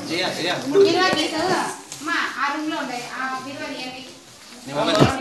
బిరువా తీసు మా ఆ రూమ్ లో ఉండే ఆ బిరువా తీయండి